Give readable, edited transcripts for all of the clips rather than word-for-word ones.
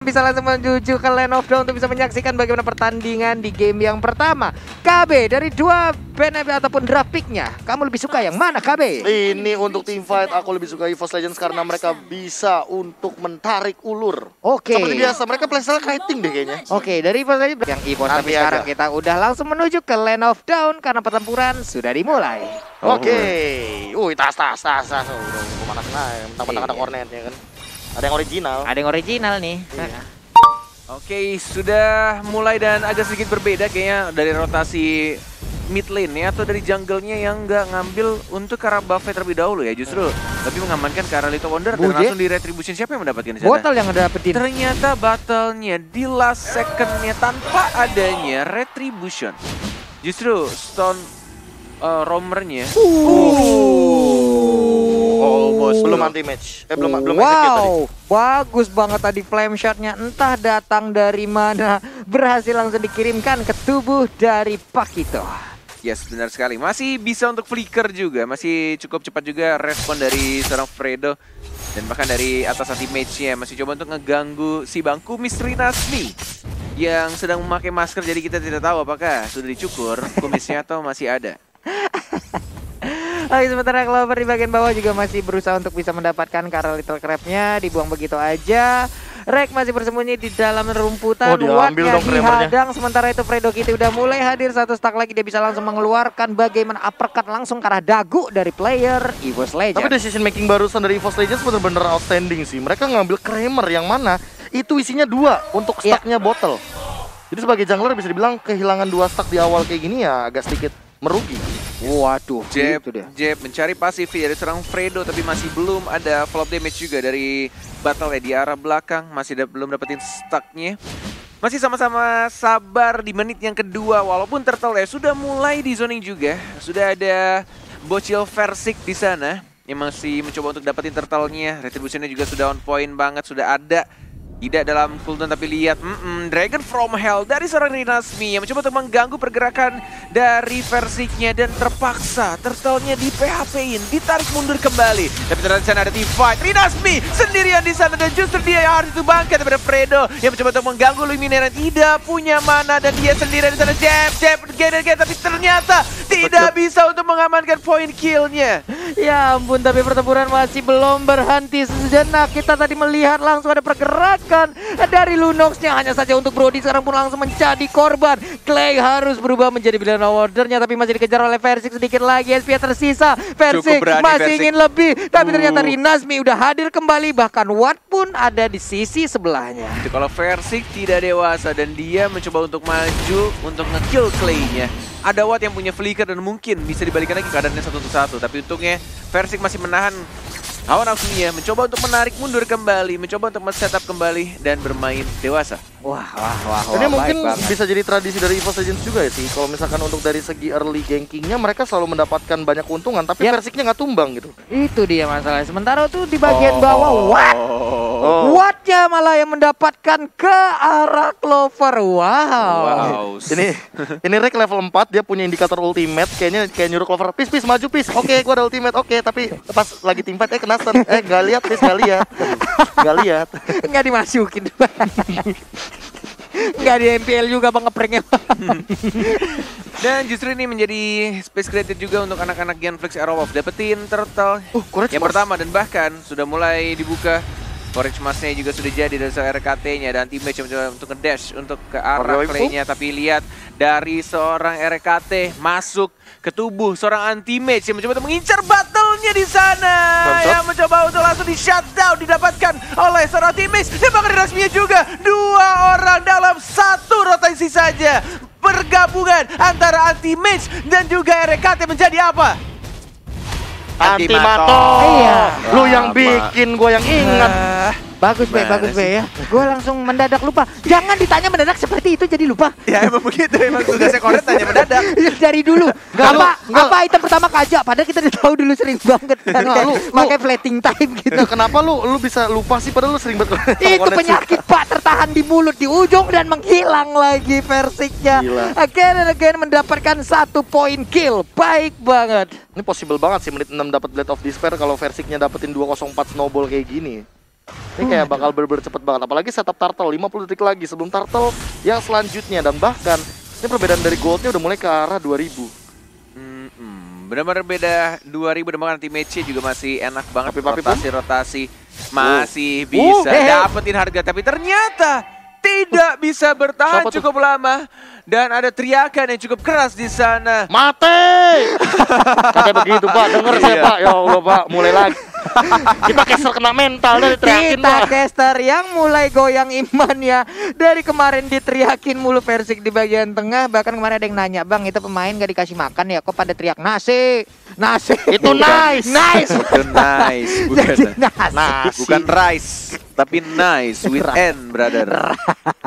Bisa langsung menuju ke Land of Dawn untuk bisa menyaksikan bagaimana pertandingan di game yang pertama. KB dari dua band ataupun draft pick-nya, kamu lebih suka yang mana KB? Ini untuk team fight aku lebih suka EVOS Legends karena mereka bisa untuk menarik ulur. Oke. Seperti biasa mereka playstyle kiting deh kayaknya. Oke, dari EVOS Legends yang EVOS, tapi sekarang kita udah langsung menuju ke Land of Dawn karena pertempuran sudah dimulai. Oke. Tas. Udah panas naik, mentang-mentang ada cornetnya kan. Ada yang original. Ada yang original nih. Oke, sudah mulai dan agak sedikit berbeda kayaknya dari rotasi mid lane ya, atau dari jungle-nya yang nggak ngambil untuk ke arah buffet terlebih dahulu ya, justru lebih mengamankan ke arah Little Wonder dan langsung di retribution. Siapa yang mendapatkan di sana? Botol yang dapetin. Ternyata battle-nya di last second-nya tanpa adanya retribution. Justru stone roamer-nya almost belum anti match. Belum execute tadi. Wow, bagus banget tadi flame shot-nya. Entah datang dari mana, berhasil langsung dikirimkan ke tubuh dari Pakito. Yes, benar sekali. Masih bisa untuk flicker juga, masih cukup cepat juga respon dari seorang Fredo. Dan bahkan dari atas anti-mage-nya masih coba untuk ngeganggu si bangku Misteri Nasmi yang sedang memakai masker, jadi kita tidak tahu apakah sudah dicukur kumisnya atau masih ada. Oke, sementara Clover di bagian bawah juga masih berusaha untuk bisa mendapatkan karena Little Crab-nya dibuang begitu aja. Rek masih bersembunyi di dalam rumputan. Wattnya dihadang. Sementara itu Fredo Kitty udah mulai hadir. Satu stack lagi, dia bisa langsung mengeluarkan bagaimana uppercut langsung ke arah dagu dari player EVOS Legends. Tapi decision making barusan dari EVOS Legends bener-bener outstanding sih. Mereka ngambil Kramer yang mana itu isinya 2 untuk stacknya bottle. Jadi sebagai jungler bisa dibilang kehilangan 2 stack di awal kayak gini ya agak sedikit merugi. Waduh, Jeb mencari pasif dari serang Fredo, tapi masih belum ada follow damage juga dari battle di arah belakang. Masih belum dapetin stacknya. Masih sama-sama sabar di menit yang kedua, walaupun Turtle sudah mulai di zoning juga. Sudah ada bocil Versik di sana yang masih mencoba untuk dapetin Turtle-nya. Retribution-nya juga sudah on point banget, sudah ada. Tidak dalam cooldown, tapi lihat Dragon from Hell dari seorang Rinasmi yang mencoba untuk mengganggu pergerakan dari Versiknya dan terpaksa Turtle-nya di PHP-in, ditarik mundur kembali. Tapi ternyata di sana ada team fight. Rinasmi sendirian di sana dan justru dia yang harus itu bangkit daripada Fredo yang mencoba untuk mengganggu Luminaire yang tidak punya mana dan dia sendirian di sana. Jeb tapi ternyata tidak bisa untuk mengamankan point kill-nya. Ya ampun, tapi pertempuran masih belum berhenti sejenak. Kita tadi melihat langsung ada pergerakan dari Lunox-nya, hanya saja untuk Brody sekarang pun langsung menjadi korban. Clay harus berubah menjadi pilihan ordernya, tapi masih dikejar oleh Versik sedikit lagi. SP tersisa, Versik masih ingin lebih, tapi ternyata Rinasmi udah hadir kembali. Bahkan Watt pun ada di sisi sebelahnya. Kalau Versik tidak dewasa dan dia mencoba untuk maju untuk nge-kill Clay-nya. Ada Watt yang punya flicker dan mungkin bisa dibalikan lagi keadaannya 1-1. Tapi untungnya Versik masih menahan hawa nafsunya, mencoba untuk menarik mundur kembali, mencoba untuk men-setup kembali dan bermain dewasa. Wah. Ini mungkin bisa jadi tradisi dari EVOS Legends juga ya sih. Kalau misalkan untuk dari segi early gankingnya mereka selalu mendapatkan banyak keuntungan, tapi Versiknya nggak tumbang gitu. Itu dia masalahnya. Sementara tuh di bagian bawah Wattnya malah yang mendapatkan ke arah Clover. Wow. Ini Rek level 4, dia punya indikator ultimate, kayak nyuruh Clover, "Peace, maju peace." Oke, gua ada ultimate. Oke, tapi pas lagi team fight kena stun. Nggak lihat, peace, nggak lihat. Nggak dimasukin. Nggak di MPL juga bang ngepranknya. Dan justru ini menjadi space created juga untuk anak-anak Genflix Arrow of dapetin Turtle yang pertama, dan bahkan sudah mulai dibuka. Courage Mask-nya juga sudah jadi dari seorang RKT-nya dan teammate yang mencoba untuk nge-dash untuk ke arah Clay-nya, tapi lihat dari seorang RKT masuk ke tubuh seorang anti-mage yang mencoba untuk mengincar battle-nya di sana. Yang mencoba untuk langsung di-shutdown, didapatkan oleh seorang teammate. Dan bahkan Rinasmi juga 2 orang dalam 1 rotasi saja. Pergabungan antara anti-mage dan juga RKT menjadi apa? Antimato. Iya. Lu yang bikin, gue yang ingat. Bagus Be ya. Gue langsung mendadak lupa. Jangan ditanya mendadak seperti itu jadi lupa. Ya emang begitu, emang tugasnya Koret tanya mendadak. Dari dulu. Apa item pertama Kajak? Padahal kita udah tahu dulu sering banget kan. Pakai flatting time gitu. Kenapa lu bisa lupa sih, padahal lu sering banget. Itu penyakit Pak, tertahan di mulut, di ujung dan menghilang lagi Versiknya. Again mendapatkan 1 point kill. Baik banget. Ini possible banget sih menit 6 dapat Blade of Despair kalau Versiknya dapetin 204 snowball kayak gini. Ini kayak bakal bener-bener cepet banget. Apalagi setup Turtle 50 detik lagi sebelum Turtle yang selanjutnya. Dan bahkan ini perbedaan dari goldnya udah mulai ke arah 2000. Benar-benar beda 2000 dan bahkan anti-match juga masih enak banget. Tapi Rotasi masih bisa dapetin harga. Tapi ternyata tidak bisa bertahan cukup lama. Dan ada teriakan yang cukup keras di sana. Mati! Katanya begitu Pak, denger saya Pak. Ya Allah Pak, mulai lagi. Kita caster kena mental dari teriakin Kita Pak. caster yang mulai goyang imannya. Dari kemarin diteriakin mulu Versik di bagian tengah. Bahkan kemarin ada yang nanya, Bang itu pemain gak dikasih makan ya? Kok pada teriak nasi? Nasi. Itu nice. Nice. Itu nice. Jadi nasi. Nasi. Bukan rice, tapi nice with N, brother.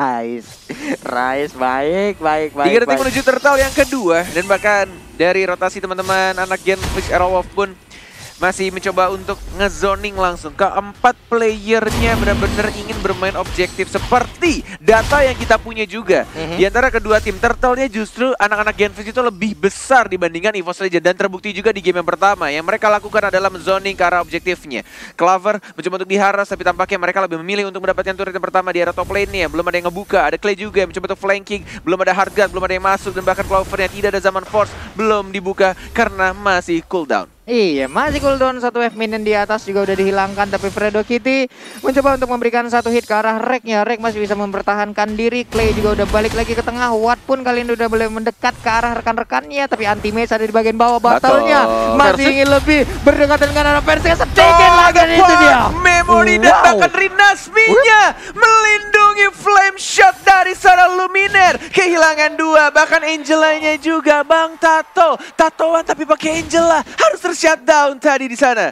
Rice, baik. 3 detik menuju Turtle yang kedua. Dan bahkan dari rotasi teman-teman anak Gen Fix Aerowolf pun masih mencoba untuk ngezoning langsung. Keempat playernya benar-benar ingin bermain objektif seperti data yang kita punya juga. Di antara kedua tim, Turtle-nya justru anak-anak Gen Fix itu lebih besar dibandingkan EVOS Legends. Dan terbukti juga di game yang pertama. Yang mereka lakukan adalah menzoning ke arah objektifnya. Clover mencoba untuk diharas, tapi tampaknya mereka lebih memilih untuk mendapatkan turret yang pertama di arah top lane-nya. Belum ada yang ngebuka, ada Clay juga yang mencoba untuk flanking. Belum ada Hardguard, belum ada yang masuk. Dan bahkan Clover-nya tidak ada Zaman Force, belum dibuka karena masih cooldown. Iya, masih cooldown 1 F minion di atas juga udah dihilangkan. Tapi Fredo Kitty mencoba untuk memberikan 1 hit ke arah Rek-nya. Rek masih bisa mempertahankan diri. Clay juga udah balik lagi ke tengah. Watt pun kali ini udah boleh mendekat ke arah rekan-rekannya. Tapi anti-match ada di bagian bawah. Battle-nya masih ingin lebih berdekatan dengan arah Versik. Sedikit lagi itu dia. Memory dan bahkan Rinasminya melindungi flame shot dari seorang Luminer. Kehilangan 2, bahkan Angela-nya juga. Bang Tatoan tapi pakai Angela. Harus shutdown tadi di sana.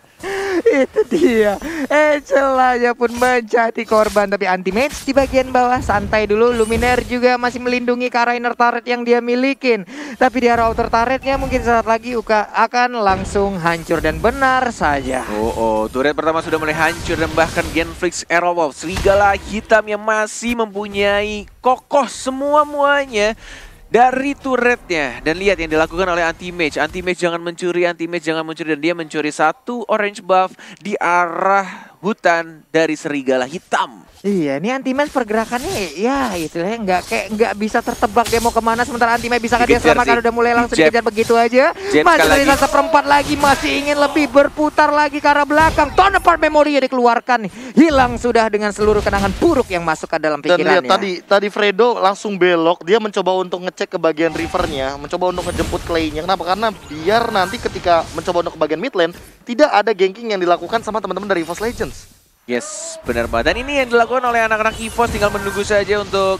Itu dia. Angela-nya pun menjadi korban. Tapi anti-match di bagian bawah santai dulu. Luminer juga masih melindungi ke arah inner turret yang dia milikin. Tapi di arah outer turretnya mungkin saat lagi Uka akan langsung hancur. Dan benar saja. Turret pertama sudah mulai hancur. Dan bahkan Gen Fix Aerowolf, serigala hitam yang masih mempunyai kokoh semua-muanya dari turretnya. Dan lihat yang dilakukan oleh anti-match. Anti-match jangan mencuri, dan dia mencuri 1 orange buff di arah hutan dari serigala hitam. Iya, ini anti-match pergerakannya ya istilahnya nggak bisa tertebak dia mau kemana. Sementara anti-match bisa dia selamatkan, udah mulai langsung dikejar begitu aja. Masih dari seperempat lagi, masih ingin lebih berputar lagi ke arah belakang. Ton apart memory dikeluarkan, hilang sudah dengan seluruh kenangan buruk yang masuk ke dalam pikirannya. Dan lihat tadi Fredo langsung belok, dia mencoba untuk ngecek ke bagian rivernya, mencoba untuk ngejemput Clay-nya. Kenapa? Karena biar nanti ketika mencoba untuk ke bagian mid lane tidak ada ganking yang dilakukan sama teman-teman dari EVOS Legends. Yes, benar banget. Dan ini yang dilakukan oleh anak-anak EVOS, tinggal menunggu saja untuk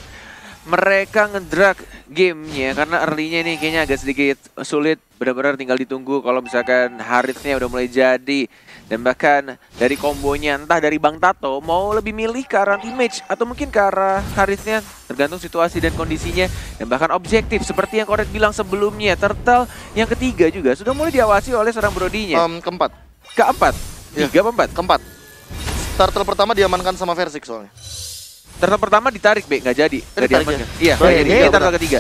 mereka ngedrag gamenya. Karena early-nya ini kayaknya agak sedikit sulit. Benar-benar tinggal ditunggu kalau misalkan Harith-nya udah mulai jadi. Dan bahkan dari kombonya, entah dari Bang Tato mau lebih milih ke arah anti-match atau mungkin ke arah Harith-nya, tergantung situasi dan kondisinya. Dan bahkan objektif seperti yang Koret bilang sebelumnya, Turtle yang ketiga juga sudah mulai diawasi oleh seorang Brodinya. Keempat. Keempat? Ya. 3 apa 4? Keempat. Turtle pertama diamankan sama Versik soalnya. Turtle pertama ditarik, nggak jadi. Nggak diamankan. Iya, nggak jadi. Ini Turtle ketiga.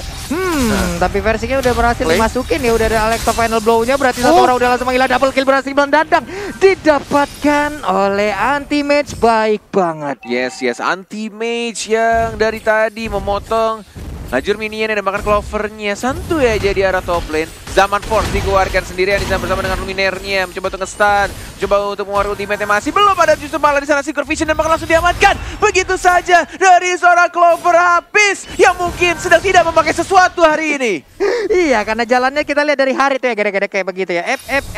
Tapi Versiknya udah berhasil dimasukin ya, udah ada Alexa final blow-nya, berarti satu orang udah langsung menghilangkan double kill, berhasil mendadak didapatkan oleh anti-match. Baik banget. Yes, anti-match yang dari tadi memotong lajur minion dan bahkan Clover-nya santuy aja di arah top lane. Zaman Force dikeluarkan sendirian di sana bersama dengan Luminernya, mencoba untuk nge-stun, coba untuk mengeluarkan ultimate masih belum ada, justru malah di sana Synchro Vision dan bakal langsung diamankan. Begitu saja dari seorang Clover habis yang mungkin sedang tidak memakai sesuatu hari ini. Iya, karena jalannya kita lihat dari hari itu ya, gede-gede kayak begitu ya.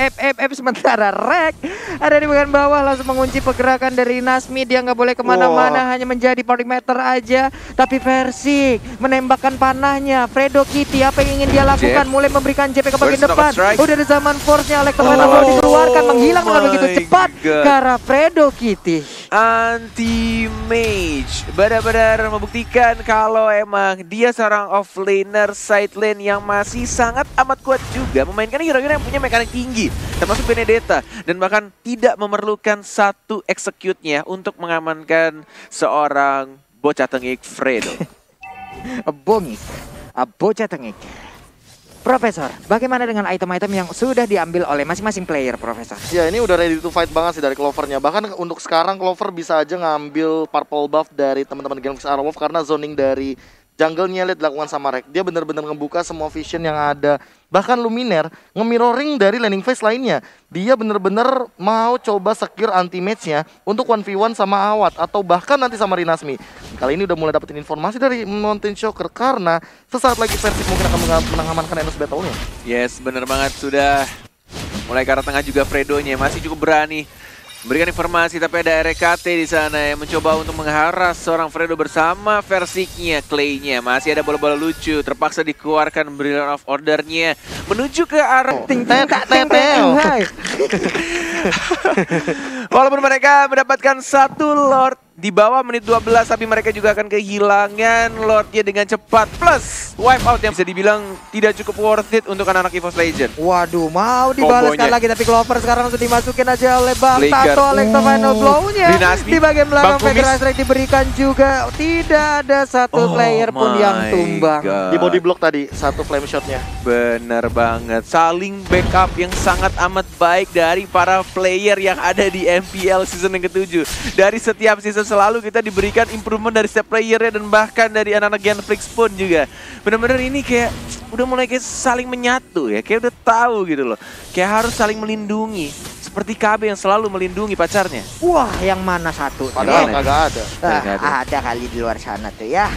F sementara Rek ada di bagian bawah langsung mengunci pergerakan dari Nasmi. Dia nggak boleh kemana-mana, hanya menjadi perimeter aja. Tapi Versik menembakkan panahnya. Fredo Kitty apa yang ingin dia lakukan? Mulai memberikan JP ke bagian depan. Udah ada Zaman Force-nya, Alexa Final dikeluarkan, menghilang dengan begitu cepat ke arah Fredo Kitty. Anti-Mage benar-benar membuktikan kalau emang dia seorang offlaner side lane yang masih sangat amat kuat juga, memainkan hero-hero yang punya mekanik tinggi, termasuk Benedetta, dan bahkan tidak memerlukan satu execute-nya untuk mengamankan seorang bocah tengik Fredo. Bongik, bocah tengik. Profesor, bagaimana dengan item-item yang sudah diambil oleh masing-masing player, Profesor? Ya ini udah ready to fight banget sih dari Clovernya. Bahkan untuk sekarang Clover bisa aja ngambil purple buff dari teman-teman Genflix Aerowolf karena zoning dari jungle-nya lihat dilakukan sama Rek. Dia bener-bener ngebuka semua vision yang ada. Bahkan Luminaire nge-mirroring dari landing phase lainnya. Dia bener-bener mau coba secure anti-match-nya untuk 1v1 sama Awat atau bahkan nanti sama Rinasmi. Kali ini udah mulai dapetin informasi dari Mountain Shocker karena sesaat lagi Persik mungkin akan mengamankan Enos battle-nya. Yes, bener banget. Sudah mulai ke arah tengah juga Fredo-nya. Masih cukup berani memberikan informasi, tapi ada RKT di sana yang mencoba untuk mengharas seorang Fredo bersama Versiknya, Clay-nya. Masih ada bola-bola lucu, terpaksa dikeluarkan Brilliant of Order-nya menuju ke arah walaupun mereka mendapatkan satu Lord di bawah menit 12, tapi mereka juga akan kehilangan Lordnya dengan cepat. Plus wipe out yang bisa dibilang tidak cukup worth it untuk anak-anak EVOS Legend. Waduh, mau dibalaskan Kombonya. lagi, tapi Clover sekarang langsung dimasukin aja oleh Bang Lingard. Tato. Alexa final blow-nya Rinasmi, di bagian belakang. Bang Kumis. Figure Strike diberikan juga. Tidak ada satu player pun yang tumbang. Di body block tadi satu flame shot-nya. Bener banget, saling backup yang sangat amat baik dari para player yang ada di MPL season yang ke-7. Dari setiap season selalu kita diberikan improvement dari setiap playernya dan bahkan dari anak-anak Genflix pun juga. Bener-bener ini kayak udah mulai kayak saling menyatu ya, kayak udah tahu gitu loh. Kayak harus saling melindungi. Seperti KB yang selalu melindungi pacarnya. Wah, yang mana satu? Padahal Gimana? kagak ada. Ada kali di luar sana tuh ya.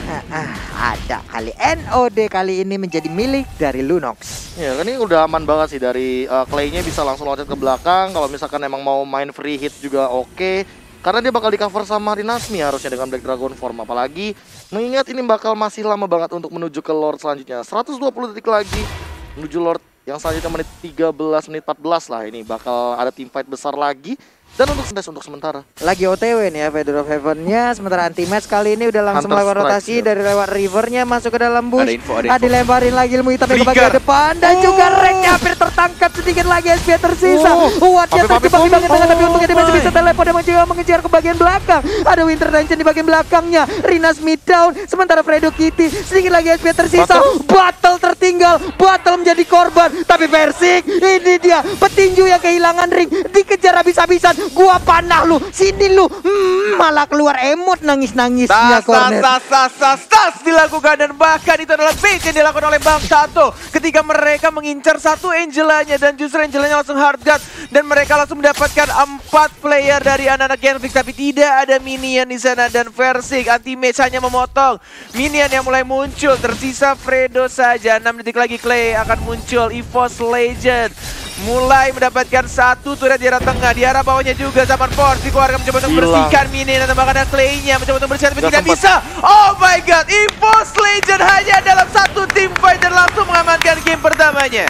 Ada kali. NOD kali ini menjadi milik dari Lunox. Ya kan ini udah aman banget sih dari Clay-nya bisa langsung loncat ke belakang. Kalau misalkan emang mau main free hit juga oke. Karena dia bakal di cover sama Rinasmi harusnya dengan Black Dragon form. Apalagi mengingat ini bakal masih lama banget untuk menuju ke Lord selanjutnya. 120 detik lagi menuju Lord yang selanjutnya menit 13, menit 14 lah. Ini bakal ada team fight besar lagi. Dan untuk sementara Lagi OTW nih ya Feather of Heaven-nya. Sementara anti-match kali ini udah langsung Hunter melakukan Strike, rotasi ya. dari lewat rivernya masuk ke dalam bush. Ada info, ada info. Dilemparin lagi ilmu hitam ke Trigger. bagian depan. Dan juga Rek hampir tertangkap, sedikit lagi SP tersisa. Wattnya terjebak di bagian tengah, tapi untungnya dia masih bisa teleport dan mencoba mengejar ke bagian belakang. Ada Winter Dungeon di bagian belakangnya. Rinasmi down, sementara Fredo Kitty sedikit lagi SP tersisa. Battle tertinggal, battle menjadi korban. Tapi Persik, ini dia petinju yang kehilangan ring, dikejar habis-habisan. Gua panah lu, sini lu. Malah keluar emot nangis-nangisnya corner. Tas dilakukan dan bahkan itu adalah bait yang dilakukan oleh Bang Tato ketika mereka mengincar satu Angelanya dan justru Angelanya langsung hard guard dan mereka langsung mendapatkan 4 player dari anak-anak Genflix, tapi tidak ada minion di sana dan Persik anti-match hanya memotong minion yang mulai muncul. Tersisa Fredo saja, 6 detik lagi Clay akan muncul. EVOS Legend mulai mendapatkan satu turret di arah tengah, di arah bawahnya juga Zaman Force dikeluarkan mencoba untuk membersihkan minion dan bahkan ada Clay-nya mencoba untuk bersihkan tapi tidak bisa. Oh my god, EVOS Legend hanya dalam satu team fight dan langsung mengamankan game pertamanya.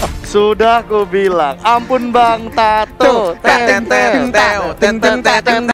sudah ku bilang, ampun Bang Tato.